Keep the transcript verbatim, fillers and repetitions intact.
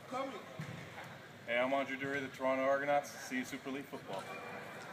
Hey, I'm Durie, the Toronto Argonauts. See you Super League football.